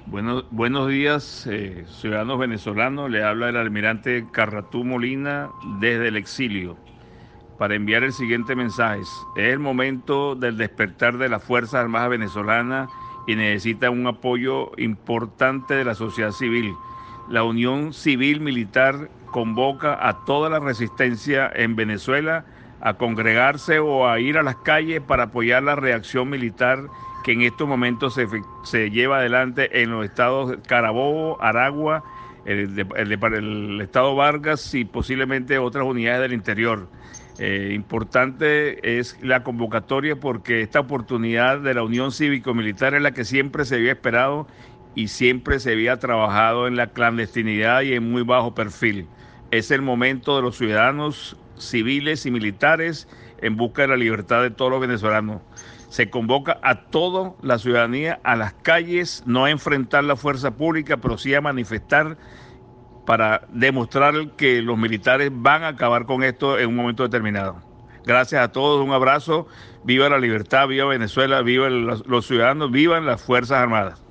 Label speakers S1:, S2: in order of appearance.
S1: Buenos días, ciudadanos venezolanos. Le habla el almirante Carratú Molina desde el exilio para enviar el siguiente mensaje. Es el momento del despertar de las Fuerzas Armadas venezolanas y necesita un apoyo importante de la sociedad civil. La Unión Civil Militar convoca a toda la resistencia en Venezuela a congregarse o a ir a las calles para apoyar la reacción militar que en estos momentos se lleva adelante en los estados Carabobo, Aragua, el estado Vargas y posiblemente otras unidades del interior. Importante es la convocatoria porque esta oportunidad de la Unión Cívico-Militar es la que siempre se había esperado y siempre se había trabajado en la clandestinidad y en muy bajo perfil. Es el momento de los ciudadanos civiles y militares en busca de la libertad de todos los venezolanos. Se convoca a toda la ciudadanía a las calles, no a enfrentar la fuerza pública, pero sí a manifestar para demostrar que los militares van a acabar con esto en un momento determinado. Gracias a todos, un abrazo, viva la libertad, viva Venezuela, viva los ciudadanos, vivan las Fuerzas Armadas.